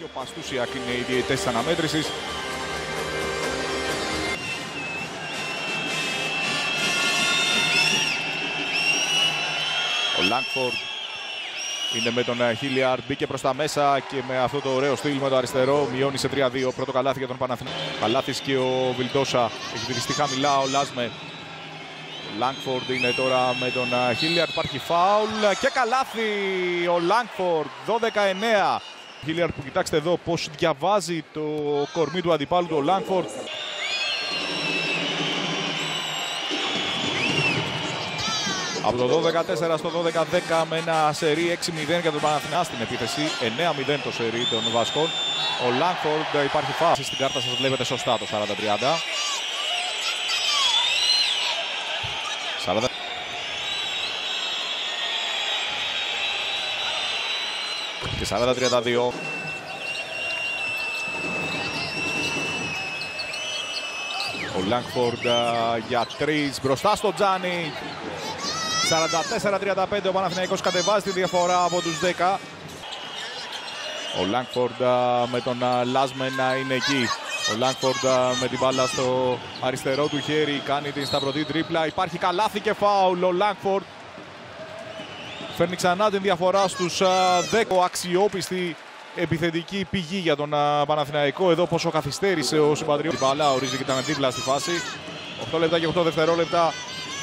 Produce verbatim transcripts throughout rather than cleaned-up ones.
Και ο Παστούσιακ είναι οι διαιτητές της αναμέτρησης. Ο Λάγκφορντ είναι με τον Χίλιαρντ, μπήκε προς τα μέσα και με αυτό το ωραίο στυλ με το αριστερό μειώνει σε τρία δύο. Πρώτο καλάθι για τον Παναθηναϊκό. Καλάθις και ο Βιλντόσα, έχει βυριστεί χαμηλά ο Λάσμε. Ο Λάγκφορντ είναι τώρα με τον Χίλιαρντ, υπάρχει φάουλ και καλάθι ο Λάγκφορντ, δώδεκα εννέα. Χίλιαρντ που κοιτάξτε εδώ πως διαβάζει το κορμί του αντιπάλου του ο Λάγκφορντ. Από το δώδεκα τέσσερα στο δώδεκα δέκα με ένα σερί έξι μηδέν για τον Παναθηναϊκό στην επίθεση. εννέα μηδέν το σερί των Βασκών. Ο Λάγκφορντ υπάρχει φάση στην κάρτα, σας βλέπετε σωστά το σαράντα τριάντα. σαράντα. Και σαράντα τριάντα δύο. Ο Λάγκφορντ για τρεις μπροστά στο Τζάνι. σαράντα τέσσερα τριάντα πέντε, ο Παναθηναϊκός κατεβάζει τη διαφορά από τους δέκα. Ο Λάγκφορντ με τον Λάσμε να είναι εκεί. Ο Λάγκφορντ με την μπάλα στο αριστερό του χέρι κάνει την σταυρωτή τρίπλα. Υπάρχει καλάθι και φάουλ. Ο Λάγκφορντ φέρνει ξανά την διαφορά στους δέκα. Αξιόπιστη επιθετική πηγή για τον Παναθηναϊκό. Εδώ πόσο καθυστέρησε ο συμπατριώτης. Την μπάλα ορίζει και ήταν δίπλα στη φάση. οκτώ λεπτά και οκτώ δευτερόλεπτα.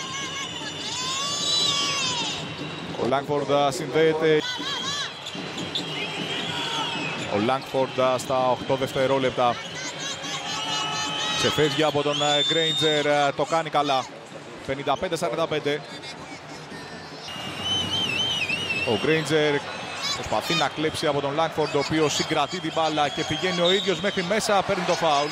Ο Λάγκφορντ συνδέεται. Ο Λάγκφορντ στα οκτώ δευτερόλεπτα. Ξεφεύγει από τον Γκρέιντζερ, το κάνει καλά. πενήντα πέντε σαράντα πέντε. Ο Γκρέιντζερ προσπαθεί να κλέψει από τον Λάγκφορντ, ο οποίος συγκρατεί την μπάλα και πηγαίνει ο ίδιος μέχρι μέσα, παίρνει το φάουλ.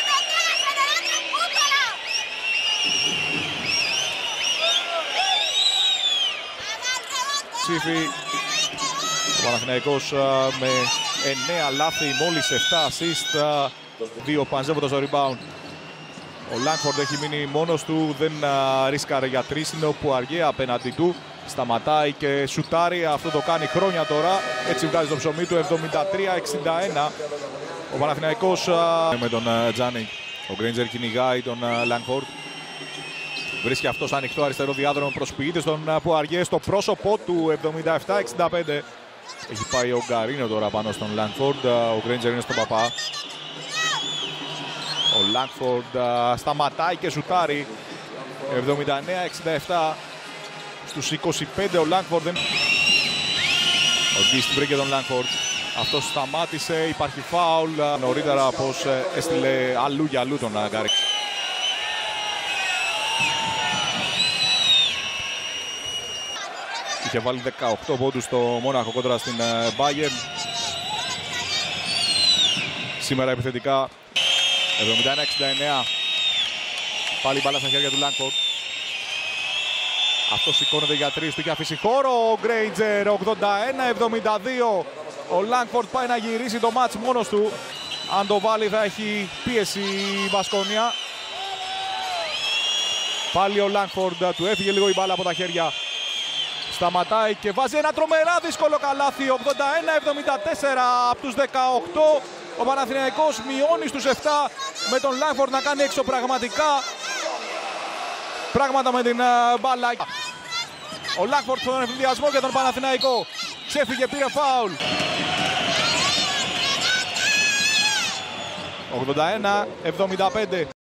Ψήφι. Ο Παναθηναϊκός με εννέα λάθη, μόλις επτά assist, δύο πανζεύοντας το rebound. Ο Λάγκφορντ έχει μείνει μόνος του, δεν ρίσκαρε για τρεις, είναι όπου αργία απέναντι του. Σταματάει και σουτάρει, αυτό το κάνει χρόνια τώρα, έτσι βγάζει το ψωμί του, εβδομήντα τρία εξήντα ένα. Ο Παναθηναϊκός με τον Τζάνι. Ο Γκρέιντζερ κυνηγάει τον Λάγκφορντ. Βρίσκει αυτός ανοιχτό αριστερό διάδρομο, προσποιείται στον Πουαριέ στο πρόσωπό του, εβδομήντα επτά εξήντα πέντε. Έχει πάει ο Γκαρίνο τώρα πάνω στον Λάγκφορντ, ο Γκρέιντζερ είναι στον παπά. Ο Λάγκφορντ σταματάει και σουτάρει, εβδομήντα εννέα εξήντα επτά. Στους είκοσι πέντε ο Λάγκφορντ. Ο Γκίστ βρήκε τον Λάγκφορντ. Αυτός σταμάτησε, υπάρχει φάουλ. Νωρίτερα πως έστειλε αλλού για αλλού τον Γκαρίνο. Είχε βάλει δεκαοκτώ πόντους στο Μόναχο κόντρα στην Bayern. Σήμερα επιθετικά εβδομήντα ένα εξήντα εννέα. Πάλι μπάλα στα χέρια του Λάγκφορντ. Αυτό σηκώνεται για τρεις, του είχε αφήσει χώρο ο Γκρέιντζερ, ογδόντα ένα εβδομήντα δύο. Ο Λάγκφορντ πάει να γυρίσει το μάτς μόνος του. Αν το βάλει θα έχει πίεση η Βασκόνια. Πάλι ο Λάγκφορντ, του έφυγε λίγο η μπάλα από τα χέρια. Σταματάει και βάζει ένα τρομερά δύσκολο καλάθι, ογδόντα ένα εβδομήντα τέσσερα από τους δεκαοκτώ. Ο Παναθηναϊκός μειώνει στους επτά με τον Λάγκφορντ να κάνει εξωπραγματικά πράγματα με την uh, μπάλα. Ο Λάγκφορντ στον ευνηδιασμό για τον Παναθηναϊκό. Ξέφυγε, πήρε φάουλ. ογδόντα ένα εβδομήντα πέντε.